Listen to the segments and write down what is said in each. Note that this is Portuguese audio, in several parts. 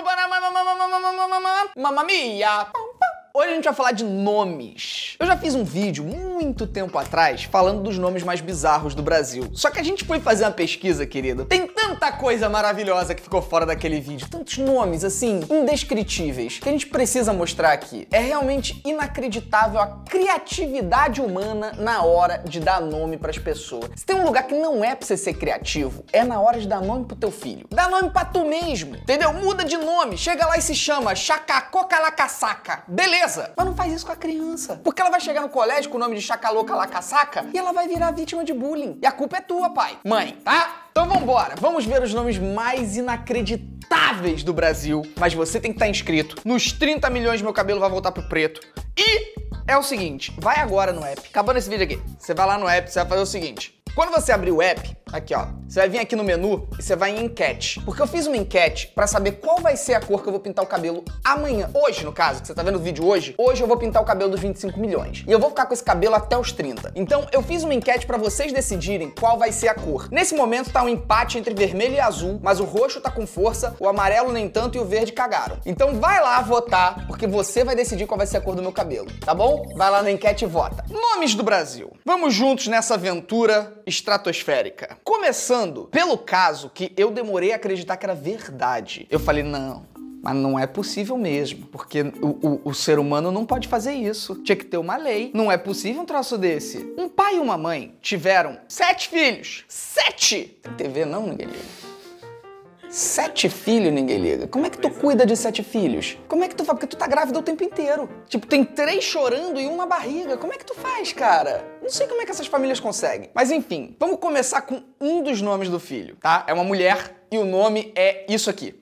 Mamma mia! Hoje a gente vai falar de nomes. Eu já fiz um vídeo muito tempo atrás falando dos nomes mais bizarros do Brasil. Só que a gente foi fazer uma pesquisa, querido. Tem tanta coisa maravilhosa que ficou fora daquele vídeo. Tantos nomes, assim, indescritíveis, que a gente precisa mostrar aqui. É realmente inacreditável a criatividade humana na hora de dar nome pras pessoas. Se tem um lugar que não é pra você ser criativo, é na hora de dar nome pro teu filho. Dá nome pra tu mesmo, entendeu? Muda de nome. Chega lá e se chama Chacacocalacasaca. Beleza. Mas não faz isso com a criança. Porque ela vai chegar no colégio com o nome de Chacaloca Lacasaca e ela vai virar vítima de bullying. E a culpa é tua, pai. Mãe, tá? Então vambora. Vamos ver os nomes mais inacreditáveis do Brasil. Mas você tem que estar inscrito. Nos 30 milhões meu cabelo vai voltar pro preto. E é o seguinte, vai agora no app. Acabando esse vídeo aqui. Você vai lá no app, você vai fazer o seguinte. Quando você abrir o app, aqui ó, você vai vir aqui no menu e você vai em enquete. Porque eu fiz uma enquete pra saber qual vai ser a cor que eu vou pintar o cabelo amanhã. Hoje, no caso, que você tá vendo o vídeo hoje, eu vou pintar o cabelo dos 25 milhões. E eu vou ficar com esse cabelo até os 30. Então, eu fiz uma enquete pra vocês decidirem qual vai ser a cor. Nesse momento tá um empate entre vermelho e azul, mas o roxo tá com força, o amarelo nem tanto e o verde cagaram. Então vai lá votar, porque você vai decidir qual vai ser a cor do meu cabelo, tá bom? Vai lá na enquete e vota. Nomes do Brasil. Vamos juntos nessa aventura estratosférica. Começando pelo caso que eu demorei a acreditar que era verdade. Eu falei, não, mas não é possível mesmo, porque o ser humano não pode fazer isso. Tinha que ter uma lei. Não é possível um troço desse. Um pai e uma mãe tiveram 7 filhos. 7! Tem TV não, ninguém liga. 7 filhos, ninguém liga. Como é que tu cuida de 7 filhos? Como é que tu faz? Porque tu tá grávida o tempo inteiro. Tipo, tem 3 chorando e 1 na barriga. Como é que tu faz, cara? Não sei como é que essas famílias conseguem. Mas enfim, vamos começar com um dos nomes do filho, tá? É uma mulher e o nome é isso aqui.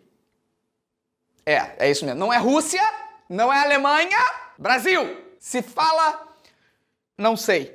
É isso mesmo. Não é Rússia, não é Alemanha, Brasil. Se fala... não sei.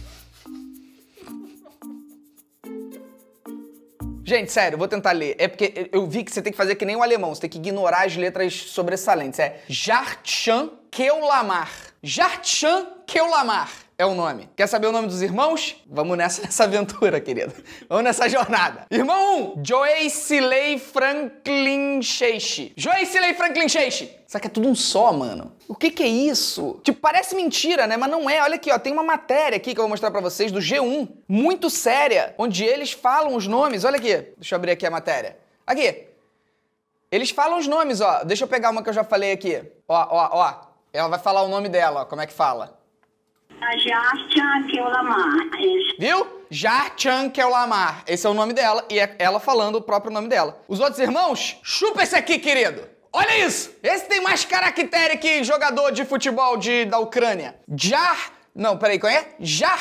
Gente, sério, eu vou tentar ler. É porque eu vi que você tem que fazer que nem o alemão. Você tem que ignorar as letras sobressalentes. É Jartchan Keulamar. Jartchan Keulamar é o nome. Quer saber o nome dos irmãos? Vamos nessa aventura, querido. Vamos nessa jornada. Irmão 1, Joyceley Franklin Sheish. Joyceley Franklin Sheish. Isso aqui é tudo um só, mano. O que é isso? Tipo, parece mentira, né? Mas não é. Olha aqui, ó. Tem uma matéria aqui que eu vou mostrar pra vocês do G1. Muito séria. Onde eles falam os nomes. Olha aqui. Deixa eu abrir aqui a matéria. Aqui. Eles falam os nomes, ó. Deixa eu pegar uma que eu já falei aqui. Ó. Ela vai falar o nome dela, ó. Como é que fala? Jartchan Keulamar. Viu? Jartchan Keulamar. Esse é o nome dela e é ela falando o próprio nome dela. Os outros irmãos, chupa esse aqui, querido. Olha isso! Esse tem mais caractere que jogador de futebol da Ucrânia. Não, peraí, qual é?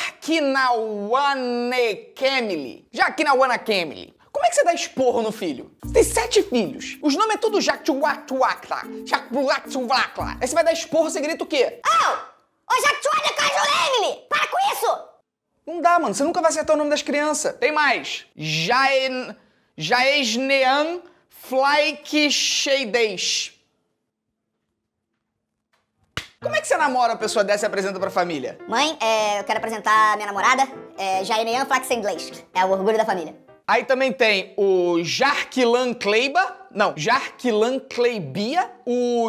Jarkinawanekemili. Jarkinawanekemili. Como é que você dá esporro no filho? Você tem 7 filhos. Os nomes é tudo Jaktuatuakla. Jaktuatuakla. Aí você vai dar esporro, você grita o quê? Ô, Jaktuatuakla, para com isso! Não dá, mano. Você nunca vai acertar o nome das crianças. Tem mais. Jaesnean Flykescheidesh. Como é que você namora uma pessoa dessa e apresenta pra família? Mãe, eu quero apresentar a minha namorada, Jainean Flaxendleist. É o orgulho da família. Aí também tem o Jarquilan Kleiba, Jarquilan Kleibia, o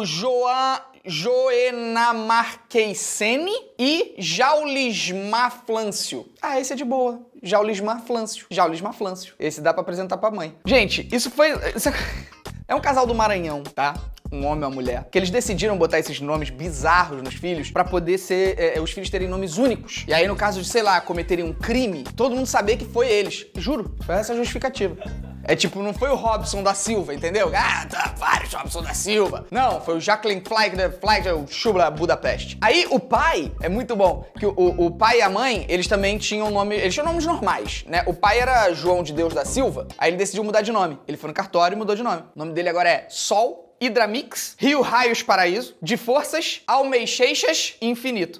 Joenamarqueisene e Jaulismar Flâncio. Ah, esse é de boa. Jaulismar Flâncio. Esse dá pra apresentar pra mãe. Gente, isso é um casal do Maranhão, tá? Um homem e uma mulher, que eles decidiram botar esses nomes bizarros nos filhos pra poder ser, os filhos terem nomes únicos. E aí, no caso de, sei lá, cometerem um crime, todo mundo saber que foi eles. Juro, foi essa a justificativa. É tipo, não foi o Robson da Silva, entendeu? Vários Robson da Silva. Não, foi o Jacqueline Flag, o Chubla Budapeste. Aí, o pai, é muito bom, que o pai e a mãe, eles também tinham nome, eles tinham nomes normais, né? O pai era João de Deus da Silva, aí ele decidiu mudar de nome. Ele foi no cartório e mudou de nome. O nome dele agora é Sol, Hidramix, Rio Raios Paraíso, De Forças, Almeixeixas e Infinito.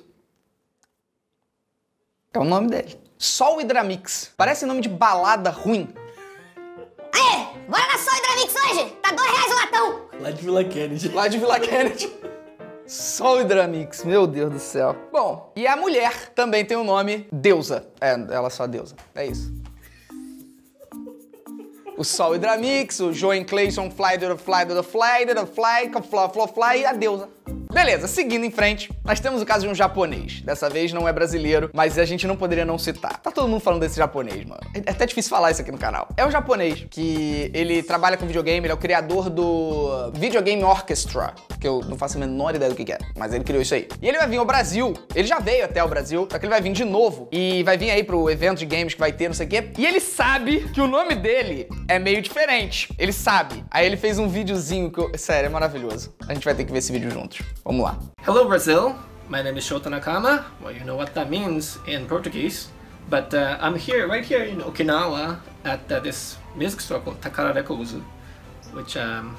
É o nome dele. Sol Hidramix. Parece nome de balada ruim. Aê, bora na Sol Hidramix hoje? Tá R$2 o latão. Lá de Vila Kennedy. Sol Hidramix, meu Deus do céu. Bom, e a mulher também tem o nome Deusa. Ela é só Deusa, é isso. o Sol Hydramix, o Joen Clayson, Fly, e a deusa. Beleza, seguindo em frente, nós temos o caso de um japonês. Dessa vez não é brasileiro, mas a gente não poderia não citar. Tá todo mundo falando desse japonês, mano. É até difícil falar isso aqui no canal. É um japonês que ele trabalha com videogame, ele é o criador do Videogame Orchestra, que eu não faço a menor ideia do que é, mas ele criou isso aí. E ele vai vir ao Brasil, ele já veio até o Brasil, só que ele vai vir de novo. E vai vir aí pro evento de games que vai ter, não sei o quê. E ele sabe que o nome dele é meio diferente. Ele sabe. Aí ele fez um videozinho que sério, é maravilhoso. A gente vai ter que ver esse vídeo juntos. Vamos lá. Hello Brazil, my name is Shota Nakama. Well, you know what that means in Portuguese. But I'm here, right here in Okinawa, at this music store called Takara Rekobuzu, which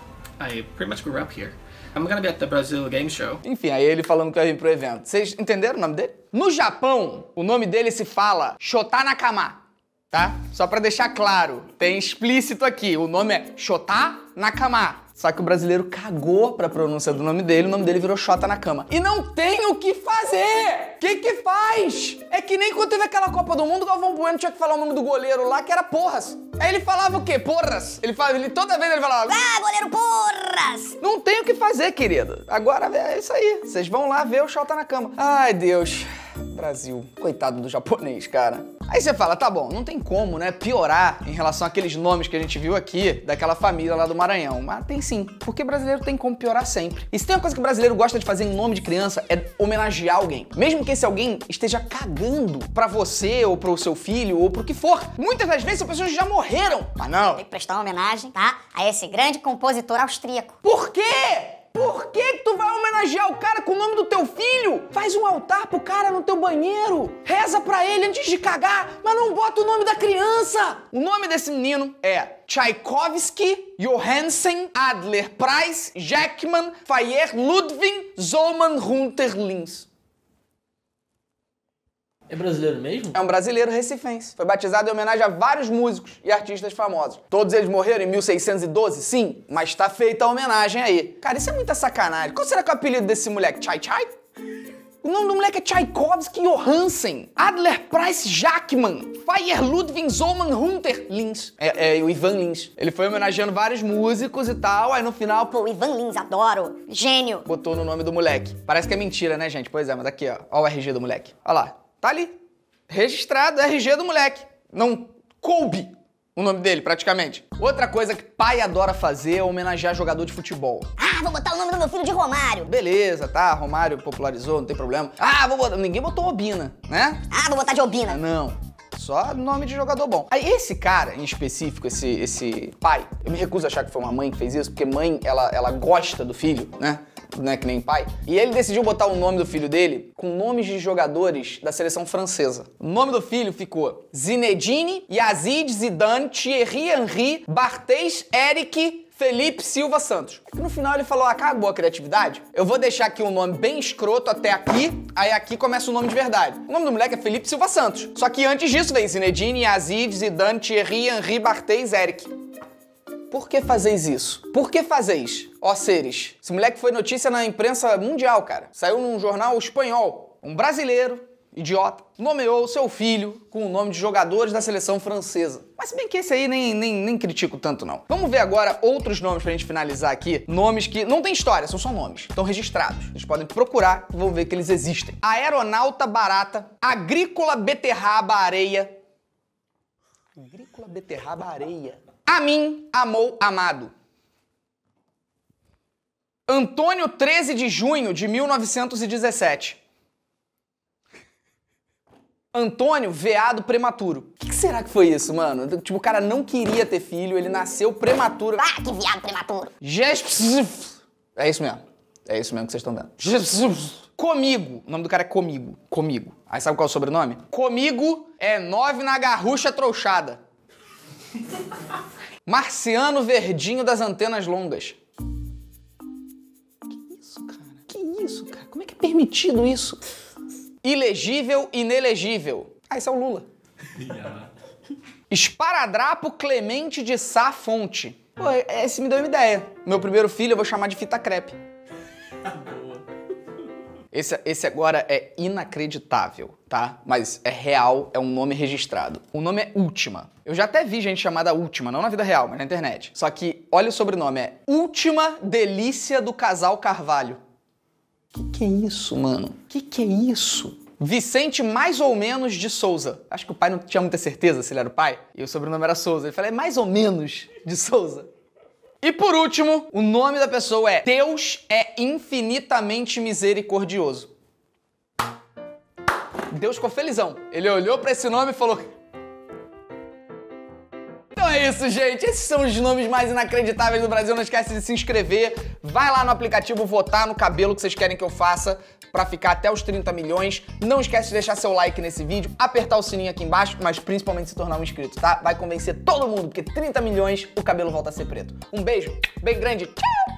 I pretty much grew up here. I'm gonna be at the Brazil Game Show. Enfim, aí ele falando que vai vir pro evento. Vocês entenderam o nome dele? No Japão, o nome dele se fala Shota Nakama, tá? Só pra deixar claro, tem explícito aqui, o nome é Shota Nakama. Só que o brasileiro cagou pra pronúncia do nome dele, o nome dele virou Shota Nakama. E não tem o que fazer! Que faz? É que nem quando teve aquela Copa do Mundo, o Galvão Bueno tinha que falar o nome do goleiro lá, que era Porras. Aí ele falava o quê? Porras. Toda vez ele falava... Ah, goleiro Porras! Não tem o que fazer, querido. Agora é isso aí. Vocês vão lá ver o Shota Nakama. Ai, Deus. Brasil. Coitado do japonês, cara. Aí você fala, tá bom, não tem como, né, piorar em relação àqueles nomes que a gente viu aqui, daquela família lá do Maranhão. Mas tem sim, porque brasileiro tem como piorar sempre. E se tem uma coisa que o brasileiro gosta de fazer em nome de criança, é homenagear alguém. Mesmo que esse alguém esteja cagando pra você, ou pro seu filho, ou pro que for. Muitas das vezes são pessoas que já morreram. Mas não. Tem que prestar uma homenagem, tá? A esse grande compositor austríaco. Por quê? Por que tu vai homenagear o cara com o nome do teu filho? Faz um altar pro cara no teu banheiro. Reza pra ele antes de cagar, mas não bota o nome da criança. O nome desse menino é Tchaikovsky Johansen Adler Price Jackman Fayer Ludwig Zollmann Hunter Lins. É brasileiro mesmo? É um brasileiro recifense. Foi batizado em homenagem a vários músicos e artistas famosos. Todos eles morreram em 1612, sim, mas tá feita a homenagem aí. Cara, isso é muita sacanagem. Qual será que é o apelido desse moleque? Chai? O nome do moleque é Tchaikovsky Johansen Adler Price Jackman Fayer Ludwig Zollmann Hunter Lins. É o Ivan Lins. Ele foi homenageando vários músicos e tal, aí no final... Pô, Ivan Lins, adoro. Gênio. Botou no nome do moleque. Parece que é mentira, né, gente? Pois é, mas aqui, ó. Ó o RG do moleque. Ó lá. Tá ali. Registrado, RG do moleque. Não coube o nome dele, praticamente. Outra coisa que pai adora fazer é homenagear jogador de futebol. Ah, vou botar o nome do meu filho de Romário. Beleza, tá, Romário popularizou, não tem problema. Ah, vou botar... Ninguém botou Obina, né? Ah, vou botar de Obina. Não. Só nome de jogador bom. Aí esse cara, em específico, esse pai, eu me recuso a achar que foi uma mãe que fez isso, porque mãe, ela gosta do filho, né? Não é que nem pai. E ele decidiu botar o nome do filho dele com nomes de jogadores da seleção francesa. O nome do filho ficou Zinedine, Yazid, Zidane, Thierry Henry, Barthez, Eric, Felipe Silva Santos. No final ele falou, acabou a criatividade, eu vou deixar aqui um nome bem escroto até aqui, aí aqui começa o nome de verdade. O nome do moleque é Felipe Silva Santos. Só que antes disso vem Zinedine, Yazid, Zidane, Thierry Henry, Barthez, Eric. Por que fazeis isso? Por que fazeis, ó seres? Esse moleque foi notícia na imprensa mundial, cara. Saiu num jornal espanhol. Um brasileiro, idiota, nomeou seu filho com o nome de jogadores da seleção francesa. Mas se bem que esse aí nem critico tanto, não. Vamos ver agora outros nomes pra gente finalizar aqui. Nomes que não tem história, são só nomes. Estão registrados. Vocês podem procurar e vão ver que eles existem. Aeronauta barata, agrícola beterraba areia. Agrícola beterraba areia. Amin, amou, amado. Antônio 13 de junho de 1917. Antônio, veado prematuro. O que será que foi isso, mano? Tipo, o cara não queria ter filho, ele nasceu prematuro. Ah, que viado prematuro. É isso mesmo. É isso mesmo que vocês estão vendo. Comigo. O nome do cara é Comigo. Comigo. Aí sabe qual é o sobrenome? Comigo é 9 na garrucha trouxada. Marciano Verdinho das antenas longas. Que isso, cara? Que isso, cara? Como é que é permitido isso? Ilegível, inelegível. Ah, esse é o Lula. Esparadrapo Clemente de Sá Fonte. Pô, esse me deu uma ideia. Meu primeiro filho eu vou chamar de fita crepe. Esse agora é inacreditável, tá? Mas é real, é um nome registrado. O nome é Última. Eu já até vi gente chamada Última, não na vida real, mas na internet. Só que, olha o sobrenome, é Última Delícia do Casal Carvalho. Que é isso, mano? Que é isso? Vicente mais ou menos de Souza. Acho que o pai não tinha muita certeza se ele era o pai. E o sobrenome era Souza. Ele falou, é mais ou menos de Souza. E por último, o nome da pessoa é Deus é infinitamente misericordioso. Deus ficou felizão. Ele olhou pra esse nome e falou... Então é isso, gente. Esses são os nomes mais inacreditáveis do Brasil. Não esquece de se inscrever. Vai lá no aplicativo votar no cabelo que vocês querem que eu faça pra ficar até os 30 milhões. Não esquece de deixar seu like nesse vídeo, apertar o sininho aqui embaixo, mas principalmente se tornar um inscrito, tá? Vai convencer todo mundo, porque 30 milhões o cabelo volta a ser preto. Um beijo, bem grande. Tchau!